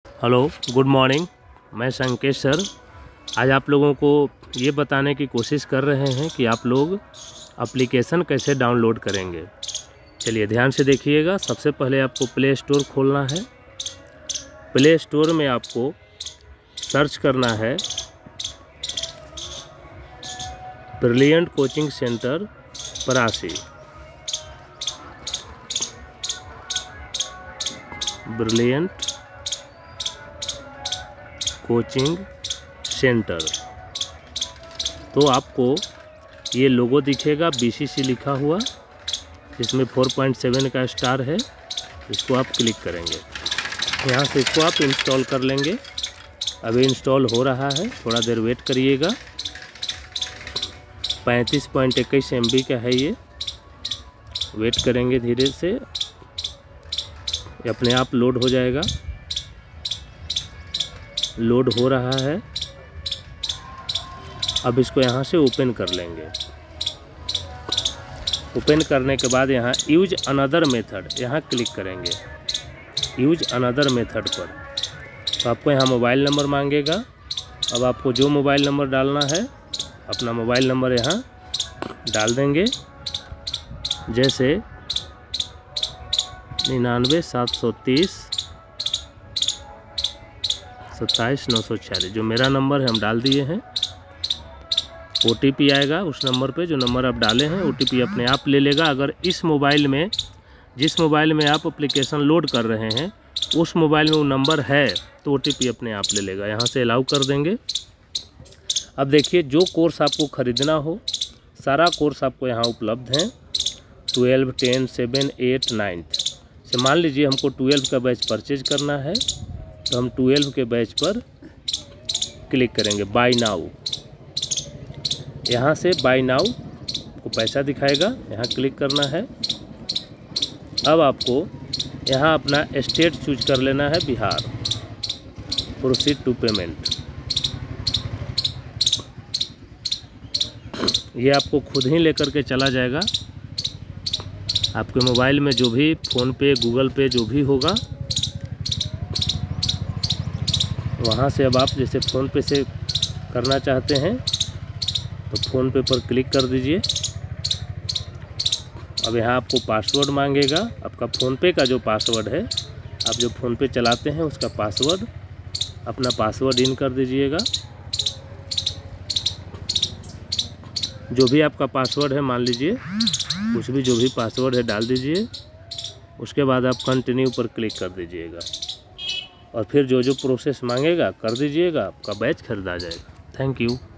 Hello, good morning. मैं संकेत sir आज आप लोगों को ये बताने की कोशिश कर रहे हैं कि आप लोग एप्लीकेशन कैसे डाउनलोड करेंगे। चलिए ध्यान से देखिएगा। सबसे पहले आपको प्ले स्टोर खोलना है। प्ले स्टोर में आपको सर्च करना है ब्रिलियंट कोचिंग सेंटर परासी। ब्रिलियंट कोचिंग सेंटर, तो आपको ये लोगो दिखेगा BCC लिखा हुआ, जिसमें 4.7 का स्टार है। इसको आप क्लिक करेंगे। यहाँ से इसको आप इंस्टॉल कर लेंगे। अभी इंस्टॉल हो रहा है, थोड़ा देर वेट करिएगा। 35.21 MB का है ये। वेट करेंगे धीरे से, ये अपने आप लोड हो जाएगा। लोड हो रहा है। अब इसको यहाँ से ओपन कर लेंगे। ओपन करने के बाद यहाँ यूज अनदर मेथड, यहाँ क्लिक करेंगे यूज अनदर मेथड पर। तो आपको यहाँ मोबाइल नंबर मांगेगा। अब आपको जो मोबाइल नंबर डालना है, अपना मोबाइल नंबर यहाँ डाल देंगे। जैसे 99 730 27 946, जो मेरा नंबर है हम डाल दिए हैं। OTP आएगा उस नंबर पे, जो नंबर आप डाले हैं OTP अपने आप ले लेगा। अगर इस मोबाइल में, जिस मोबाइल में आप एप्लीकेशन लोड कर रहे हैं, उस मोबाइल में वो नंबर है तो OTP अपने आप ले लेगा। यहाँ से अलाउ कर देंगे। अब देखिए, जो कोर्स आपको ख़रीदना हो, सारा कोर्स आपको यहाँ उपलब्ध हैं। 12, 10, 7, 8, 9 से मान लीजिए हमको 12 का बैच परचेज करना है, तो हम 12 के बैच पर क्लिक करेंगे। बाय नाउ, यहाँ से बाय नाउ को पैसा दिखाएगा, यहाँ क्लिक करना है। अब आपको यहाँ अपना स्टेट चूज कर लेना है, बिहार। Proceed to payment. ये आपको खुद ही लेकर के चला जाएगा। आपके मोबाइल में जो भी फ़ोन पे, गूगल पे जो भी होगा, वहाँ से अब आप जैसे फ़ोन पे से करना चाहते हैं तो फ़ोन पे पर क्लिक कर दीजिए। अब यहाँ आपको पासवर्ड मांगेगा। आपका फ़ोन पे का जो पासवर्ड है, आप जो फ़ोन पे चलाते हैं उसका पासवर्ड, अपना पासवर्ड इन कर दीजिएगा। जो भी आपका पासवर्ड है, मान लीजिए कुछ भी जो भी पासवर्ड है डाल दीजिए। उसके बाद आप कंटिन्यू पर क्लिक कर दीजिएगा और फिर जो जो प्रोसेस मांगेगा कर दीजिएगा। आपका बैच खरीदा जाएगा। Thank you.